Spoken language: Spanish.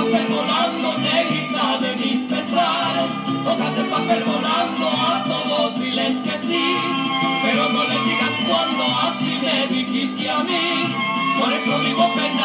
papel volando, negrita de mis pesares. Hojas de papel volando, a todos diles que sí, pero no les digas cuando así me dijiste a mí. Por eso vivo pendiente